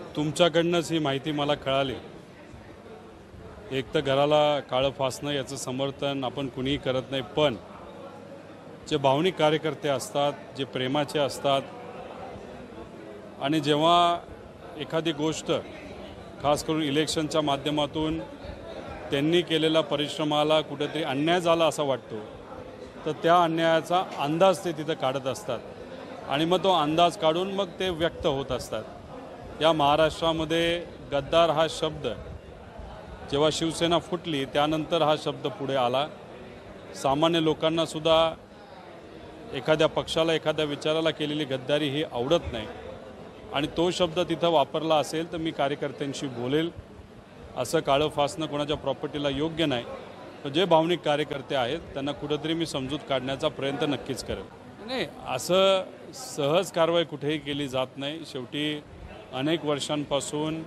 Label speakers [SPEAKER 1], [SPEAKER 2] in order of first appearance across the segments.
[SPEAKER 1] तुमच्याकडनंच ही माहिती मला कळाली। एक तर घराला काळं फासणं याचं समर्थन आपण कुणीही करत नाही, पण जे भावनिक कार्यकर्ते असतात, जे प्रेमाचे असतात आणि जेव्हा एखादी गोष्ट खास करून इलेक्शनच्या माध्यमातून त्यांनी केलेल्या परिश्रमाला कुठेतरी अन्याय झाला असं वाटतो, तर त्या अन्यायाचा अंदाज ते तिथं काढत असतात आणि मग तो अंदाज काढून मग ते व्यक्त होत असतात। या महाराष्ट्रामध्ये गद्दार हा शब्द जेव्हा शिवसेना फुटली त्यानंतर हा शब्द पुढे आला। सामान्य लोकांना सुद्धा एखाद्या पक्षाला एखाद्या विचाराला केलेली गद्दारी ही आवडत नाही आणि तो शब्द तिथं वापरला असेल तर मी कार्यकर्त्यांशी बोलेल। असं काळं फासणं कोणाच्या प्रॉपर्टीला योग्य नाही, तर जे भावनिक कार्यकर्ते आहेत त्यांना कुठेतरी मी समजूत काढण्याचा प्रयत्न नक्कीच करेल। नाही, असं सहज कारवाई कुठेही केली जात नाही। शेवटी अनेक वर्षांपासून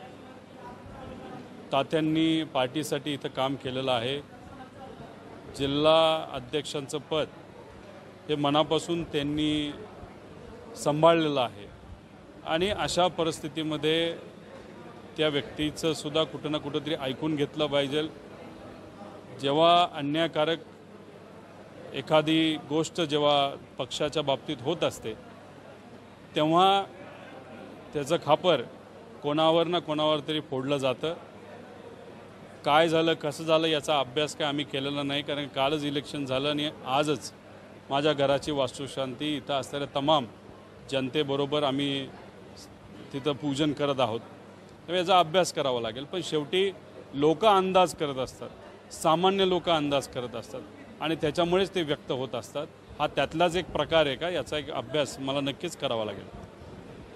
[SPEAKER 1] तात्यांनी पार्टीसाठी इथं काम केलेलं आहे। जिल्हा अध्यक्षांचं पद हे मनापासून त्यांनी सांभाळलेलं आहे आणि अशा परिस्थितीमध्ये त्या व्यक्तीचं सुद्धा कुठं ना कुठंतरी ऐकून घेतलं पाहिजे। जेव्हा अन्यायकारक एखादी गोष्ट जेव्हा पक्षाच्या बाबतीत होत असते तेव्हा त्याचं खापर कोणावर ना कोणावर तरी फोडलं जातं। काय झालं कसं झालं याचा अभ्यास काय आम्ही केलेला नाही, कारण कालच इलेक्शन झालं आणि आजच माझ्या घराची वास्तुशांती इथं असलेल्या तमाम जनतेबरोबर आम्ही तिथं पूजन करत आहोत, तर याचा अभ्यास करावा लागेल। पण शेवटी लोक अंदाज करत असतात, सामान्य लोक अंदाज करत असतात आणि त्याच्यामुळेच ते व्यक्त होत असतात। हा त्यातलाच एक प्रकार आहे का याचा एक अभ्यास मला नक्कीच करावा लागेल।